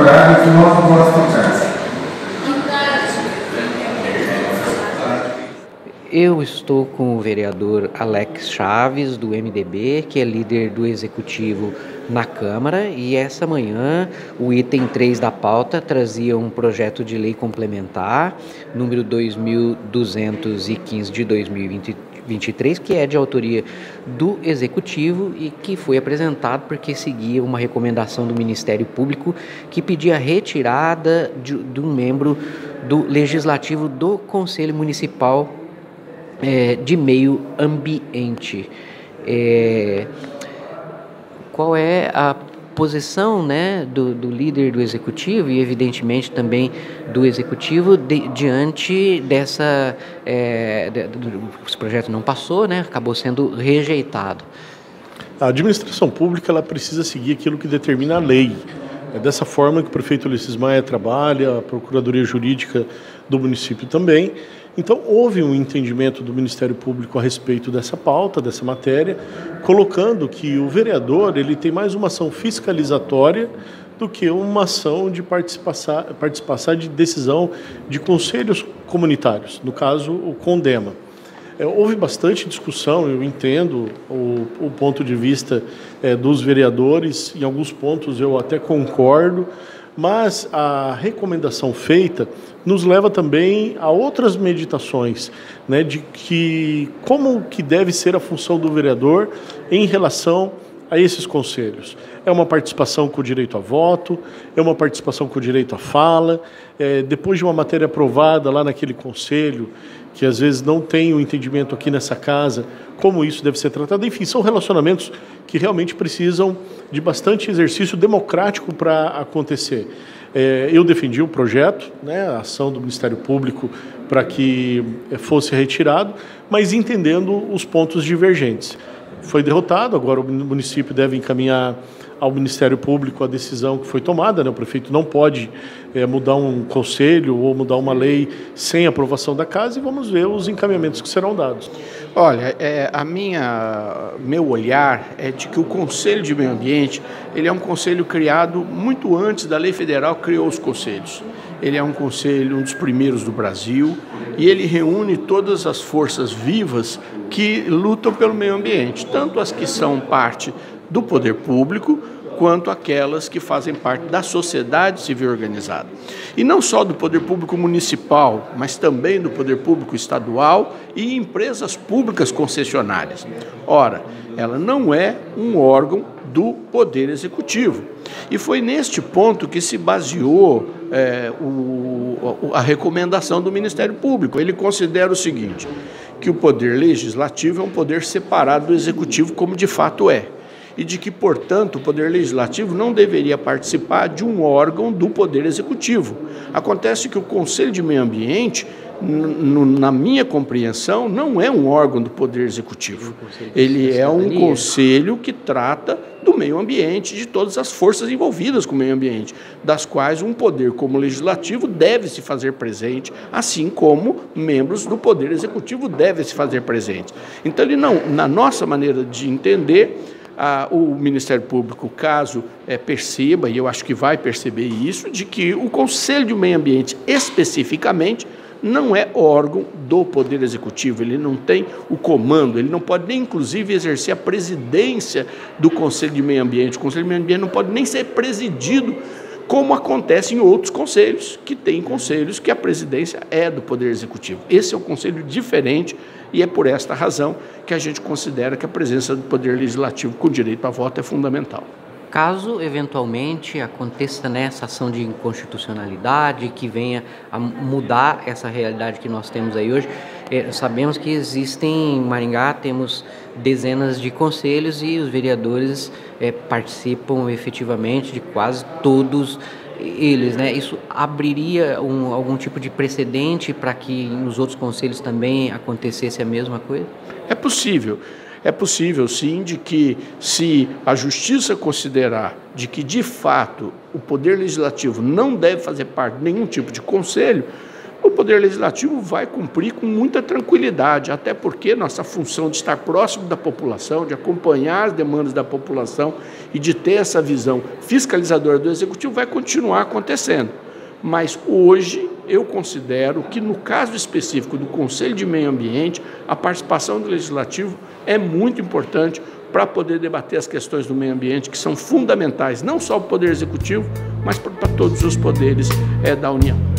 favoráveis do novo voto contrário. Eu estou com o vereador Alex Chaves, do MDB, que é líder do Executivo na Câmara, e essa manhã o item 3 da pauta trazia um projeto de lei complementar, número 2215 de 2023, que é de autoria do Executivo e que foi apresentado porque seguia uma recomendação do Ministério Público que pedia a retirada de um membro do Legislativo do Conselho Municipal de meio ambiente. Qual é a posição, né, do líder do Executivo e, evidentemente, também do Executivo diante dessa... esse projeto não passou, né, acabou sendo rejeitado. A administração pública ela precisa seguir aquilo que determina a lei. É dessa forma que o prefeito Ulisses Maia trabalha, a Procuradoria Jurídica do município também. Então, houve um entendimento do Ministério Público a respeito dessa pauta, dessa matéria, colocando que o vereador ele tem mais uma ação fiscalizatória do que uma ação de participação de decisão de conselhos comunitários, no caso, o CONDEMA. Houve bastante discussão, eu entendo o ponto de vista dos vereadores, em alguns pontos eu até concordo, mas a recomendação feita nos leva também a outras meditações, né, de que como que deve ser a função do vereador em relação a esses conselhos. É uma participação com direito a voto, é uma participação com direito à fala, depois de uma matéria aprovada lá naquele conselho, que às vezes não tem o entendimento aqui nessa casa, como isso deve ser tratado. Enfim, são relacionamentos que realmente precisam de bastante exercício democrático para acontecer. Eu defendi o projeto, né, a ação do Ministério Público para que fosse retirado, mas entendendo os pontos divergentes. Foi derrotado, agora o município deve encaminhar ao Ministério Público a decisão que foi tomada, né? O prefeito não pode mudar um conselho ou mudar uma lei sem aprovação da casa, e vamos ver os encaminhamentos que serão dados. Olha, meu olhar é de que o Conselho de Meio Ambiente ele é um conselho criado muito antes da lei federal que criou os conselhos. Ele é um conselho, um dos primeiros do Brasil, e ele reúne todas as forças vivas que lutam pelo meio ambiente, tanto as que são parte do poder público, quanto aquelas que fazem parte da sociedade civil organizada. E não só do poder público municipal, mas também do poder público estadual e empresas públicas concessionárias. Ora, ela não é um órgão do Poder Executivo. E foi neste ponto que se baseou a recomendação do Ministério Público. Ele considera o seguinte, que o Poder Legislativo é um poder separado do Executivo, como de fato é, e de que, portanto, o Poder Legislativo não deveria participar de um órgão do Poder Executivo. Acontece que o Conselho de Meio Ambiente, na minha compreensão, não é um órgão do Poder Executivo. Ele é um conselho que trata do meio ambiente, de todas as forças envolvidas com o meio ambiente, das quais um poder como o Legislativo deve se fazer presente, assim como membros do Poder Executivo devem se fazer presentes. Então, ele não, na nossa maneira de entender, o Ministério Público, caso perceba, e eu acho que vai perceber isso, de que o Conselho de Meio Ambiente, especificamente, não é órgão do Poder Executivo, ele não tem o comando, ele não pode nem, inclusive, exercer a presidência do Conselho de Meio Ambiente. O Conselho de Meio Ambiente não pode nem ser presidido, como acontece em outros conselhos, que tem conselhos que a presidência é do Poder Executivo. Esse é um conselho diferente e é por esta razão que a gente considera que a presença do Poder Legislativo com direito a voto é fundamental. Caso, eventualmente, aconteça nessa ação de inconstitucionalidade que venha a mudar essa realidade que nós temos aí hoje, sabemos que existem, em Maringá, temos dezenas de conselhos e os vereadores participam efetivamente de quase todos eles, né? Isso abriria algum tipo de precedente para que nos outros conselhos também acontecesse a mesma coisa? É possível. É possível, sim, de que, se a Justiça considerar de que, de fato, o Poder Legislativo não deve fazer parte de nenhum tipo de conselho, o Poder Legislativo vai cumprir com muita tranquilidade, até porque nossa função de estar próximo da população, de acompanhar as demandas da população e de ter essa visão fiscalizadora do Executivo vai continuar acontecendo. Mas hoje eu considero que no caso específico do Conselho de Meio Ambiente, a participação do Legislativo é muito importante para poder debater as questões do meio ambiente que são fundamentais, não só para o Poder Executivo, mas para todos os poderes da União.